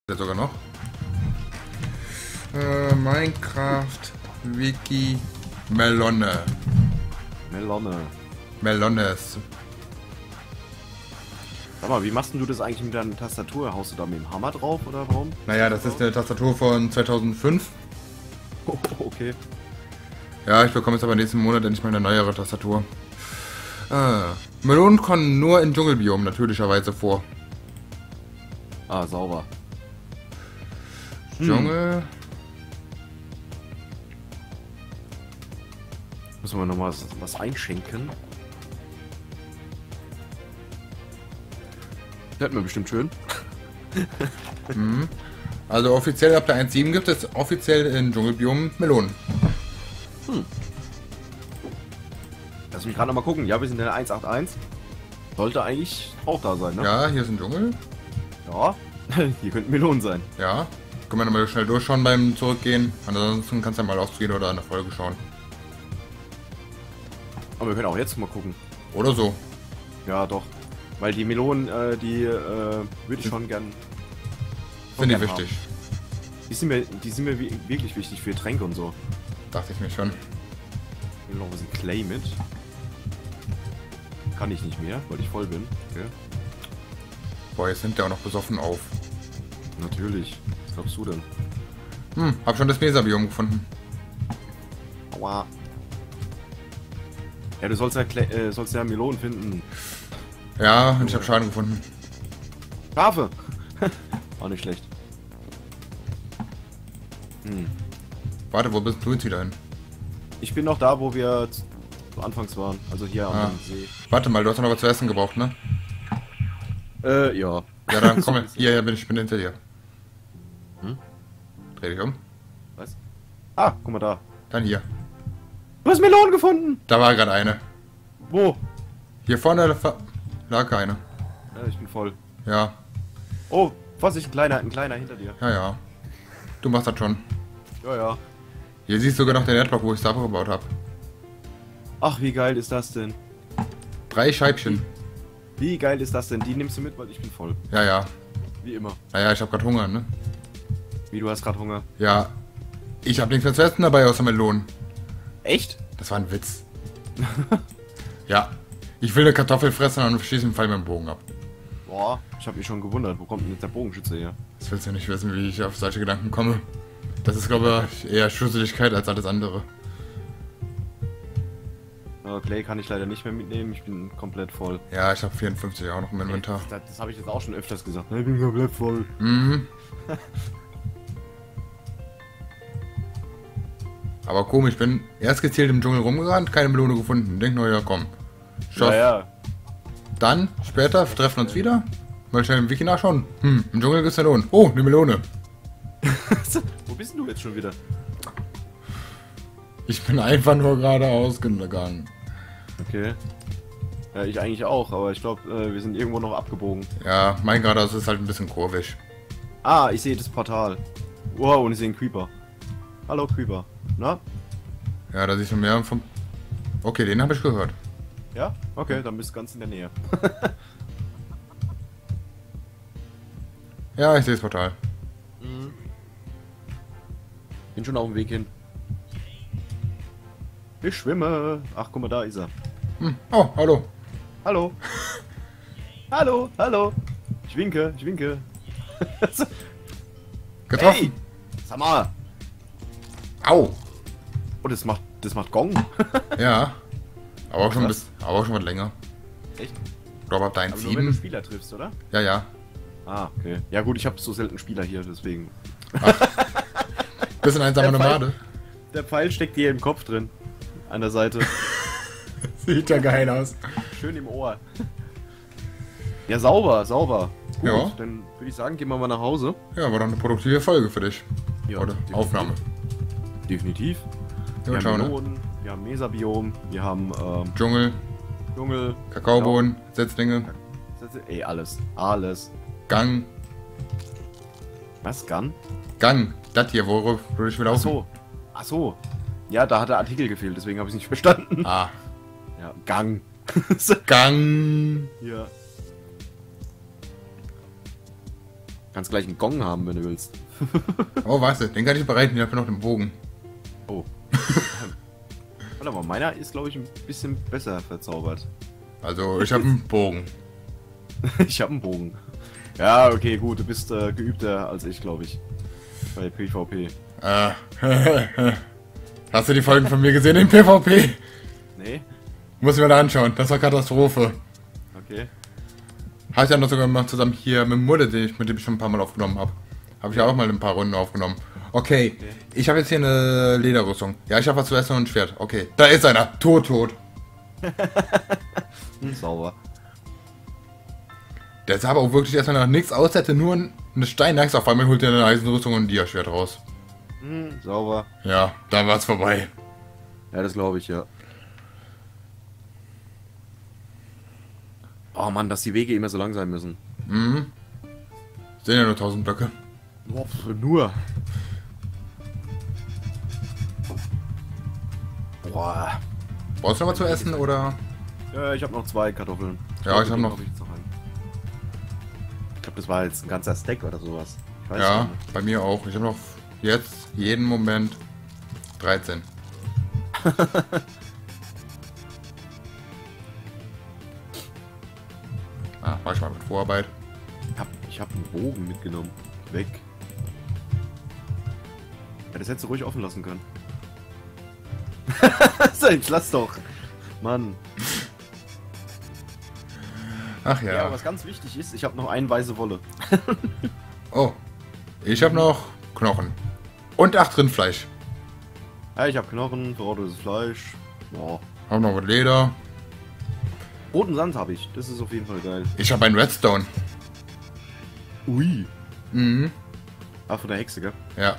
Sogar noch. Minecraft Wiki Melone. Melones. Sag mal, wie machst denn du das eigentlich mit deiner Tastatur? Haust du da mit dem Hammer drauf oder warum? Naja, das ist eine Tastatur von 2005. Oh, okay. Ja, ich bekomme jetzt aber nächsten Monat endlich mal eine neuere Tastatur. Melonen kommen nur in Dschungelbiom natürlicherweise vor. Ah, sauber. Dschungel. Müssen wir nochmal was einschenken. Das hätten wir bestimmt schön. Also offiziell ab der 1.7 gibt es offiziell in Dschungelbiom Melonen. Lass mich gerade nochmal gucken. Ja, wir sind in der 181. Sollte eigentlich auch da sein, ne? Ja, hier ist ein Dschungel. Ja. Hier könnten Melonen sein. Ja. Können wir nochmal schnell durchschauen beim Zurückgehen. Ansonsten kannst du ja mal ausgehen oder eine Folge schauen. Aber wir können auch jetzt mal gucken. Oder so. Ja, doch. Weil die Melonen, die würde ich schon gern. Finde ich gern wichtig. haben. Die sind mir wirklich wichtig für Tränke und so. Dachte ich mir schon. Ich nehme noch ein bisschen Clay mit. Kann ich nicht mehr, weil ich voll bin. Okay. Boah, jetzt nimmt der auch noch besoffen auf. Natürlich. Was glaubst du denn? Hab schon das Mesabiom gefunden. Aua. Ja, du sollst ja Melonen finden. Ja, und ich habe Schaden gefunden. Schafe! War nicht schlecht. Warte, wo bist du jetzt wieder hin? Ich bin noch da, wo wir anfangs waren. Also hier am See. Warte mal, du hast noch was zu essen gebraucht, ne? Ja. Ja, dann komm, hier bin ich bin hinter dir. Dreh dich um. Was? Ah, guck mal da. Dann hier. Du hast Melonen gefunden! Da war gerade eine. Wo? Hier vorne lag eine. Ja, ich bin voll. Ja, Oh, Vorsicht, ein kleiner hinter dir. ja. Du machst das schon. Ja, ja. Hier siehst du sogar noch den Erdblock, wo ich es abgebaut habe. Ach, wie geil ist das denn? 3 Scheibchen. Wie geil ist das denn? Die nimmst du mit, weil ich bin voll. Ja. Wie immer. Naja, ich habe gerade Hunger, ne? Wie, du hast gerade Hunger. Ja. Ich habe nichts mehr zu essen dabei außer Melonen. Echt? Das war ein Witz. Ja. Ich will eine Kartoffel fressen und schieße den Pfeil mit dem Bogen ab. Boah, ich habe mich schon gewundert. Wo kommt denn jetzt der Bogenschütze her? Das willst du nicht wissen, wie ich auf solche Gedanken komme. Das ist, glaube ich, eher Schusseligkeit als alles andere. Clay kann ich leider nicht mehr mitnehmen. Ich bin komplett voll. Ja, ich habe 54 auch noch im Inventar. Das habe ich jetzt auch schon öfters gesagt. Ich bin komplett voll. Aber komisch, ich bin erst gezielt im Dschungel rumgerannt, keine Melone gefunden. Denk nur, ja komm. Schaff. Ja. Dann, später, treffen uns wieder. Mal schnell im Wiki nachschauen. Im Dschungel gibt's Melonen. Oh, eine Melone. Wo bist denn du jetzt schon wieder? Ich bin einfach nur geradeaus gegangen. Okay. Ja, ich eigentlich auch, aber ich glaube, wir sind irgendwo noch abgebogen. Ja, mein geradeaus ist halt ein bisschen kurvig. Ah, ich sehe das Portal. Wow, und ich sehe einen Creeper. Hallo Creeper. Na? Ja, da siehst du mehr vom... Okay, den habe ich gehört. Ja? Okay, dann bist du ganz in der Nähe. Ja, ich sehe das Portal. Bin schon auf dem Weg hin. Ich schwimme. Ach, guck mal, da ist er. Oh, hallo. Hallo. Hallo. Ich winke. Getroffen. Hey! Sag mal. Au. Oh, das macht Gong. Ja. Aber auch schon, Was? aber auch schon was länger. Echt? Ich glaube, ab der Aber nur wenn du 1.7. Spieler triffst, oder? Ja. Ah, okay. Ja gut, ich habe so selten Spieler hier, deswegen. Bisschen einsame Der Pfeil- Nomade. Der Pfeil steckt dir im Kopf drin. An der Seite. Sieht ja geil aus. Schön im Ohr. Ja, sauber. Gut, Ja. dann würde ich sagen, gehen wir mal nach Hause. Ja, war doch eine produktive Folge für dich. Ja, Oder definitiv. Aufnahme. Definitiv. Ja, Wir schau, haben ne? Melonen, wir haben Mesabiom, wir haben Dschungel, Dschungel. Kakaobohnen, Setzlinge, Ey, alles. Gang. Was, Gun? Gang. Das hier, worauf würde ich wieder laufen? Ach so. Ja, da hat der Artikel gefehlt, deswegen habe ich es nicht verstanden. Ah. Ja, Gang. Gang. Ja. Kannst gleich einen Gong haben, wenn du willst. Oh, warte, den kann ich bereiten. Ich habe noch den Bogen. Oh. Warte mal, meiner ist, glaube ich, ein bisschen besser verzaubert. Also, ich habe einen Bogen. Ich habe einen Bogen. Ja, okay, gut, du bist geübter als ich, glaube ich. Bei PvP. Hast du die Folgen von mir gesehen in PvP? Nee? Muss ich mir da anschauen. Das war Katastrophe. Okay. Habe ich ja noch sogar mal zusammen hier mit Mulle, mit dem ich schon ein paar Mal aufgenommen habe. Habe ich ja auch mal ein paar Runden aufgenommen. Okay, ich habe jetzt hier eine Lederrüstung. Ja, ich habe was zu essen und ein Schwert. Okay, da ist einer. Tot. Sauber. Der sah aber auch wirklich erstmal nach nichts aus, hätte nur eine Steinachs. Auf einmal holt er eine Eisenrüstung und ein Dia-Schwert raus. Sauber. Ja, dann war's vorbei. Ja, das glaube ich, ja. Oh Mann, dass die Wege immer so lang sein müssen. Mhm. Sind ja nur 1000 Blöcke. Boah, nur. Boah. Brauchst du noch was zu essen oder? Ich habe noch 2 Kartoffeln. Ja, ich habe noch. Ich glaube, das war jetzt ein ganzer Stack oder sowas. Ich weiß Ja, nicht. bei mir auch. Ich habe noch jetzt jeden Moment 13. Mach ich mal mit Vorarbeit. Ich hab einen Bogen mitgenommen. Weg. Ja, das hättest du ruhig offen lassen können. So, jetzt lass doch. Mann. Ach ja. Ja, was ganz wichtig ist, ich habe noch eine weiße Wolle. Oh. Ich habe noch Knochen. Und 8 Rindfleisch. Ja, ich habe Knochen, verrotetes Fleisch. Boah. Hab noch was Leder. Roten Sand habe ich. Das ist auf jeden Fall geil. Ich habe einen Redstone. Ui. Mhm. Ah, von der Hexe, gell? Ja.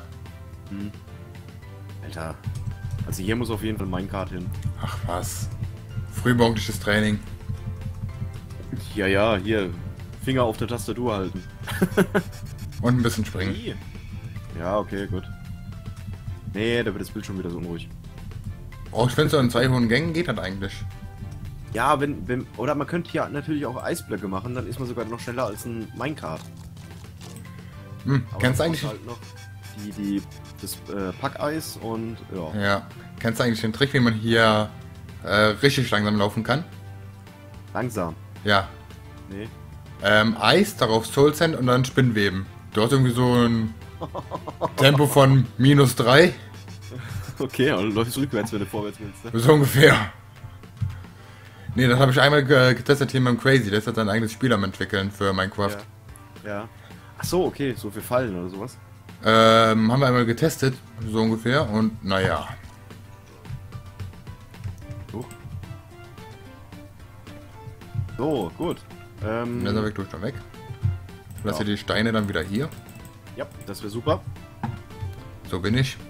Alter. Also hier muss auf jeden Fall Minecart hin. Ach was. Frühmorgendliches Training. Ja, ja, hier. Finger auf der Tastatur halten. Und ein bisschen springen. Ja, okay, gut. Nee, da wird das Bild schon wieder so unruhig. Oh, ich finde so in 2 hohen Gängen geht das eigentlich. Ja, oder man könnte ja natürlich auch Eisblöcke machen, dann ist man sogar noch schneller als ein Minecart. Aber Kennst du man eigentlich... braucht halt noch das Packeis und ja. Ja. Kennst du eigentlich den Trick, wie man hier richtig langsam laufen kann? Langsam. Ja. Nee. Eis, darauf Soul Sand und dann Spinnweben. Du hast irgendwie so ein Tempo von -3. Okay, aber du läufst rückwärts, wenn du vorwärts willst, ne? So ungefähr. Nee, das habe ich einmal getestet hier mit dem Crazy. Der ist jetzt sein eigenes Spiel am entwickeln für Minecraft. Ja. Ach so, okay, so für Fallen oder sowas. Haben wir einmal getestet, so ungefähr. Und naja. So, gut. Der ist weg, durch dann weg. Lass hier die Steine dann wieder hier. Ja, das wäre super. So bin ich.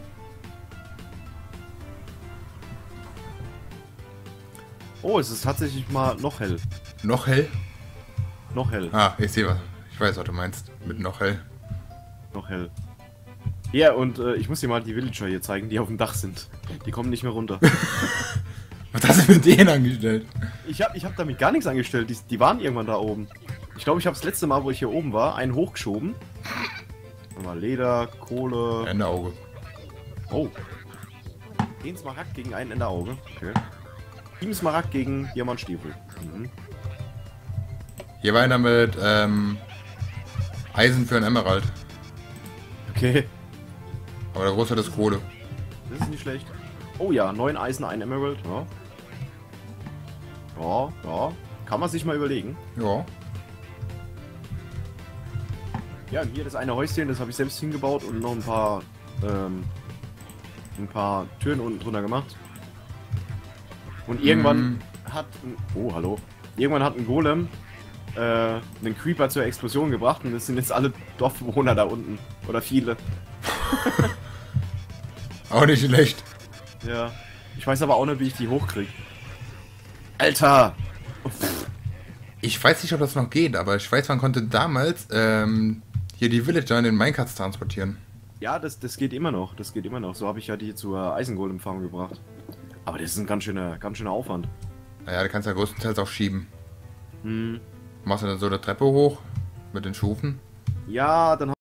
Oh, es ist tatsächlich mal noch hell. Noch hell? Noch hell. Ah, ich sehe was. Ich weiß, was du meinst. Mit noch hell. Noch hell. Ja, und ich muss dir mal die Villager hier zeigen, die auf dem Dach sind. Die kommen nicht mehr runter. Was hast du mit denen angestellt? Ich hab damit gar nichts angestellt. Die waren irgendwann da oben. Ich glaube, ich habe das letzte Mal, wo ich hier oben war, einen hochgeschoben. Mal Leder, Kohle. Ende Auge. Oh. 10 Smaragd gegen einen Enderauge. Okay. 7 Smaragd gegen Diamantstiefel. Mhm. Hier war einer mit Eisen für ein Emerald. Okay. Aber der Großteil ist Kohle. Das ist nicht schlecht. Oh ja, 9 Eisen, 1 Emerald. Ja. Ja. Kann man sich mal überlegen. Ja. Ja, und hier das eine Häuschen, das habe ich selbst hingebaut und noch ein paar Türen unten drunter gemacht. Und irgendwann hat Irgendwann hat ein Golem einen Creeper zur Explosion gebracht und das sind jetzt alle Dorfbewohner da unten. Oder viele. Auch nicht schlecht. Ja. Ich weiß aber auch nicht, wie ich die hochkriege. Alter! Ich weiß nicht, ob das noch geht, aber ich weiß, man konnte damals hier die Villager in den Minecarts transportieren. Ja, das geht immer noch. Das geht immer noch. So habe ich ja die zur Eisengolem-Farm gebracht. Aber das ist ein ganz schöner Aufwand. Naja, du kannst ja größtenteils auch schieben. Hm. Machst du dann so eine Treppe hoch mit den Stufen. Ja, dann